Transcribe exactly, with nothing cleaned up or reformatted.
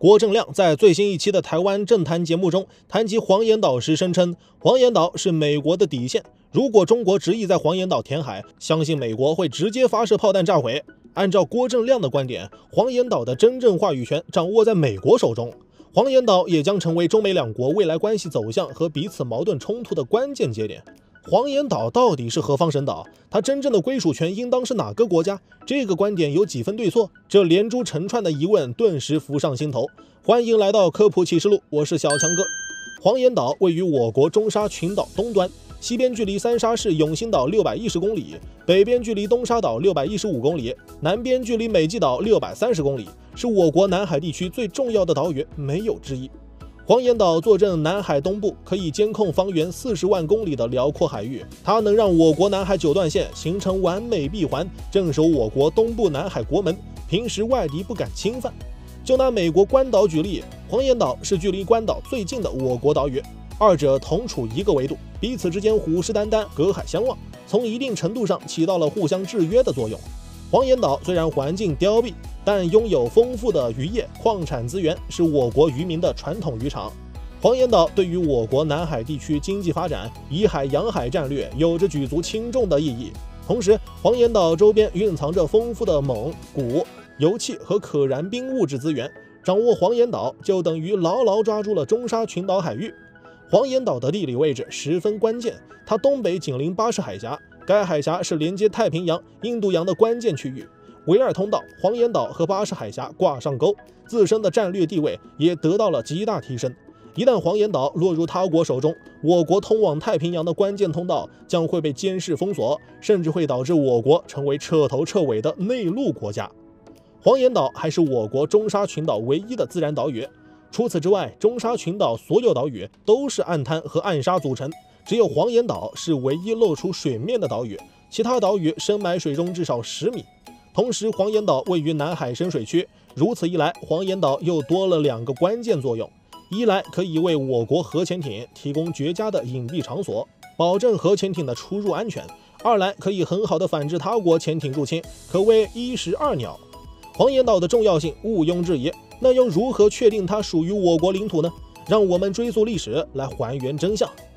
郭正亮在最新一期的台湾政坛节目中谈及黄岩岛时声称，黄岩岛是美国的底线，如果中国执意在黄岩岛填海，相信美国会直接发射炮弹炸毁。按照郭正亮的观点，黄岩岛的真正话语权掌握在美国手中，黄岩岛也将成为中美两国未来关系走向和彼此矛盾冲突的关键节点。黄岩岛到底是何方神岛？它真正的归属权应当是哪个国家？这个观点有几分对错？这连珠成串的疑问顿时浮上心头。欢迎来到科普启示录，我是小强哥。黄岩岛位于我国中沙群岛东端，西边距离三沙市永兴岛六百一十公里，北边距离东沙岛六百一十五公里，南边距离美济岛六百三十公里，是我国南海地区最重要的岛屿，没有之一。黄岩岛坐镇南海东部，可以监控方圆四十万公里的辽阔海域，它能让我国南海九段线形成完美闭环，镇守我国东部南海国门，平时外敌不敢侵犯。就拿美国关岛举例，黄岩岛是距离关岛最近的我国岛屿，二者同处一个纬度，彼此之间虎视眈眈，隔海相望，从一定程度上起到了互相制约的作用。黄岩岛虽然环境凋敝，但拥有丰富的渔业、矿产资源，是我国渔民的传统渔场。黄岩岛对于我国南海地区经济发展、以海养海战略有着举足轻重的意义。同时，黄岩岛周边蕴藏着丰富的锰、钴、油气和可燃冰物质资源，掌握黄岩岛就等于牢牢抓住了中沙群岛海域。黄岩岛的地理位置十分关键，它东北紧邻巴士海峡，该海峡是连接太平洋、印度洋的关键区域。维尔通道、黄岩岛和巴士海峡挂上钩，自身的战略地位也得到了极大提升。一旦黄岩岛落入他国手中，我国通往太平洋的关键通道将会被监视封锁，甚至会导致我国成为彻头彻尾的内陆国家。黄岩岛还是我国中沙群岛唯一的自然岛屿。除此之外，中沙群岛所有岛屿都是暗滩和暗沙组成，只有黄岩岛是唯一露出水面的岛屿，其他岛屿深埋水中至少十米。同时，黄岩岛位于南海深水区，如此一来，黄岩岛又多了两个关键作用：一来可以为我国核潜艇提供绝佳的隐蔽场所，保证核潜艇的出入安全；二来可以很好的反制他国潜艇入侵，可谓一石二鸟。黄岩岛的重要性毋庸置疑，那又如何确定它属于我国领土呢？让我们追溯历史，来还原真相。